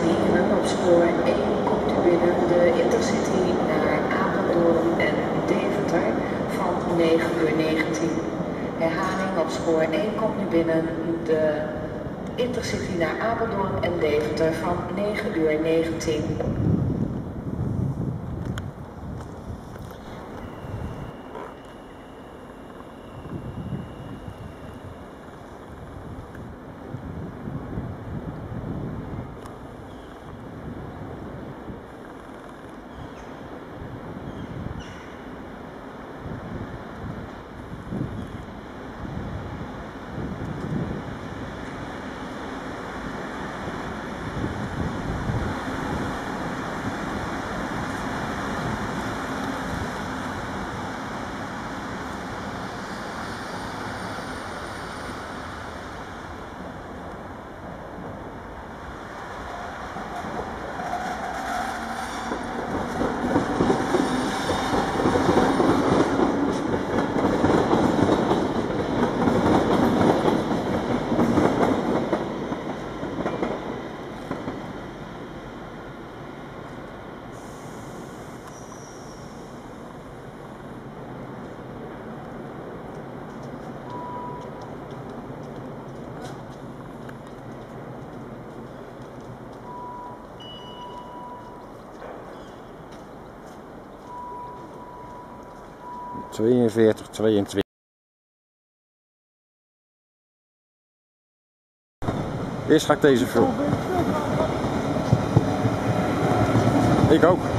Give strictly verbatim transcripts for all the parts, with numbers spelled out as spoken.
Heren op spoor één komt u binnen de Intercity naar Apeldoorn en Deventer van negen uur negentien. Herhaling op spoor één komt nu binnen de Intercity naar Apeldoorn en Deventer van negen uur negentien. tweeënveertig, tweeëntwintig. Eerst ga ik deze filmen. Ik ook.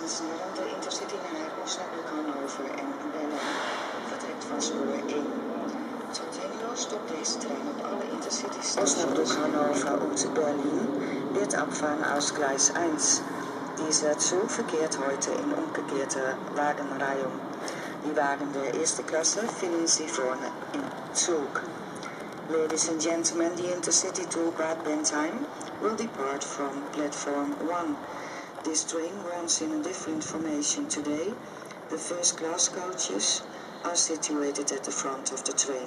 dames en heren, de Intercity naar Osnabrück, Hannover en Berlijn vertrekt van spoor één. Zometeen stopt deze trein op alle Intercity-stations. Osnabrück, Hannover und Berlin wird abfahren aus Gleis eins. Dieser Zug verkehrt heute in umgekehrter Wagenreihung. Die Wagen der ersten Klasse finden Sie vorne im Zug. Ladies and gentlemen, the Intercity to Bad Bentheim will depart from platform one. This train runs in a different formation today. The first class coaches are situated at the front of the train.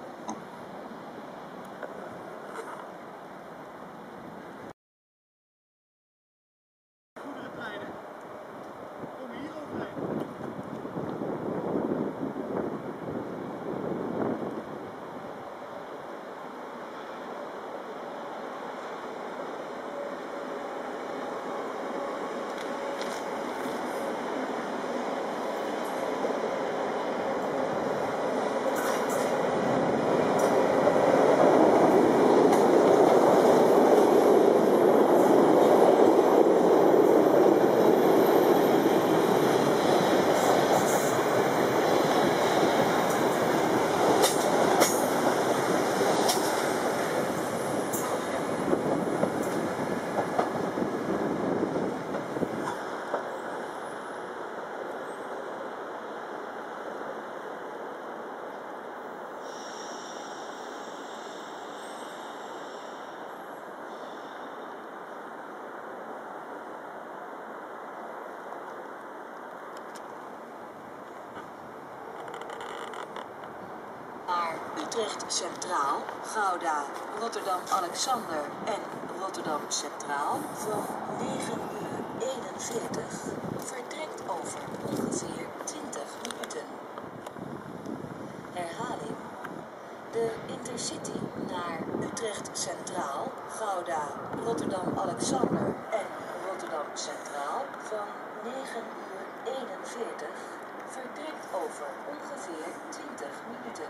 Naar Utrecht Centraal, Gouda, Rotterdam Alexander en Rotterdam Centraal van negen uur eenenveertig vertrekt over ongeveer twintig minuten. Herhaling. De Intercity naar Utrecht Centraal, Gouda, Rotterdam Alexander en Rotterdam Centraal van negen uur eenenveertig vertrekt over ongeveer twintig minuten.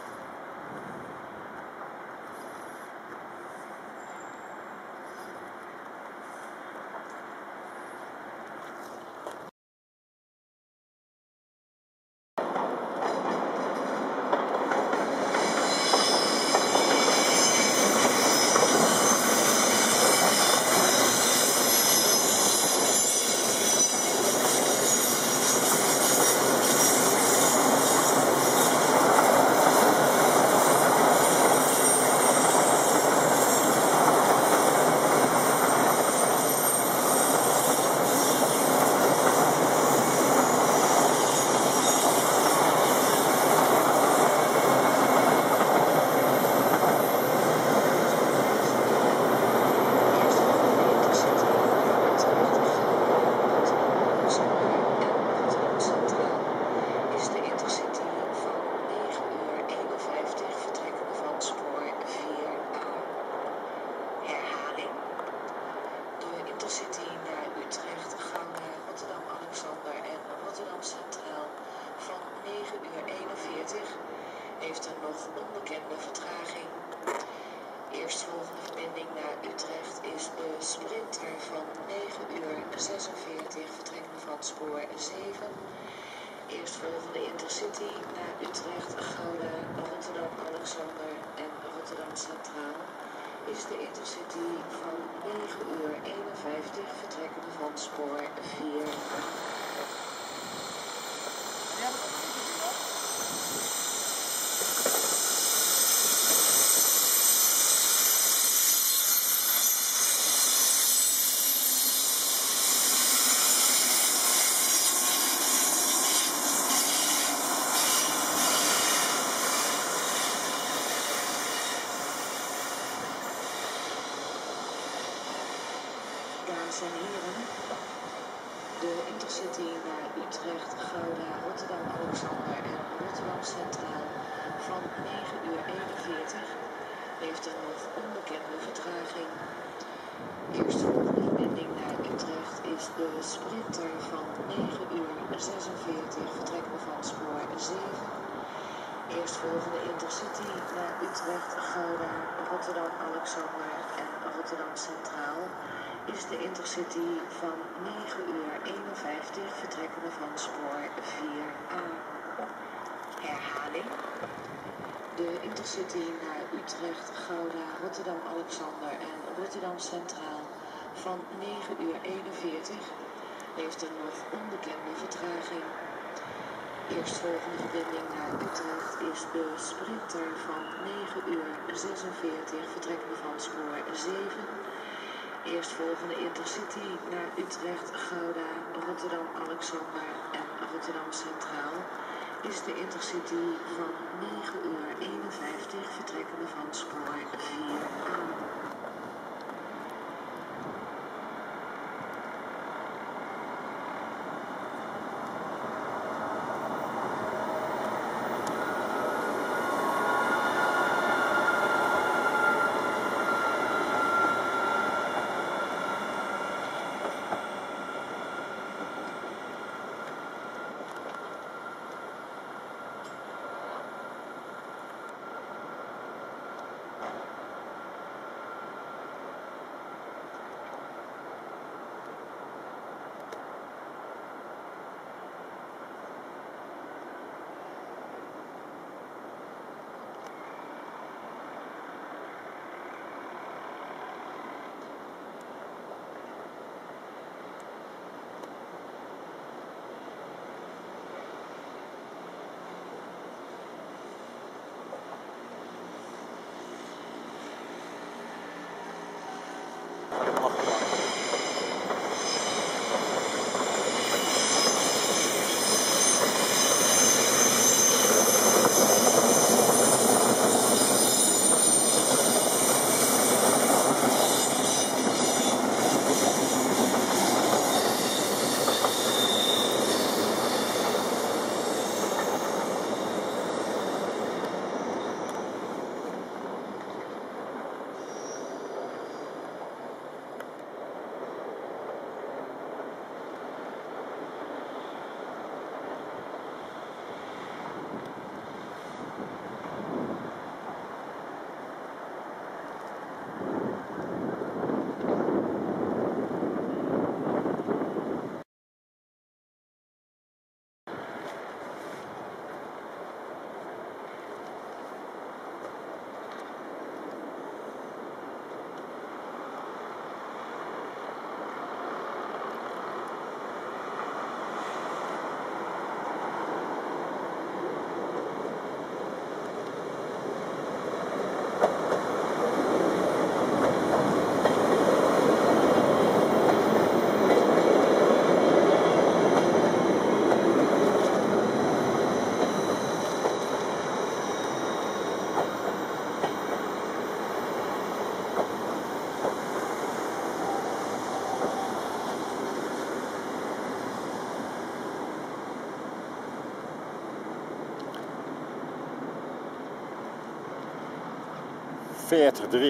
Intercity naar Utrecht, Gouda, Rotterdam Alexander en Rotterdam Centraal van negen uur eenenveertig heeft een nog onbekende vertraging. Eerstvolgende verbinding naar Utrecht is de Sprinter van negen uur zesenveertig vertrekkende van spoor zeven. Eerstvolgende Intercity naar Utrecht, Gouda, Rotterdam Alexander en Rotterdam Centraal is de Intercity van negen uur eenenvijftig vertrekkende van spoor vier. Dames en heren, de Intercity naar Utrecht, Gouda, Rotterdam Alexander en Rotterdam Centraal van negen uur eenenveertig heeft een nog onbekende vertraging. Eerstvolgende verbinding naar Utrecht is de Sprinter van negen uur zesenveertig vertrekkende van spoor zeven. Eerstvolgende Intercity naar Utrecht, Gouda, Rotterdam Alexander en Rotterdam Centraal is de Intercity van negen uur eenenvijftig vertrekkende van spoor vier A. Herhaling. De Intercity naar Utrecht, Gouda, Rotterdam-Alexander en Rotterdam Centraal van negen uur eenenveertig heeft een nog onbekende vertraging. Eerstvolgende verbinding naar Utrecht is de Sprinter van negen uur zesenveertig vertrekkende van spoor zeven. Eerstvolgende Intercity naar Utrecht, Gouda, Rotterdam-Alexander en Rotterdam Centraal is de Intercity van negen uur eenenvijftig vertrekkende van spoor vier A. veertig drie.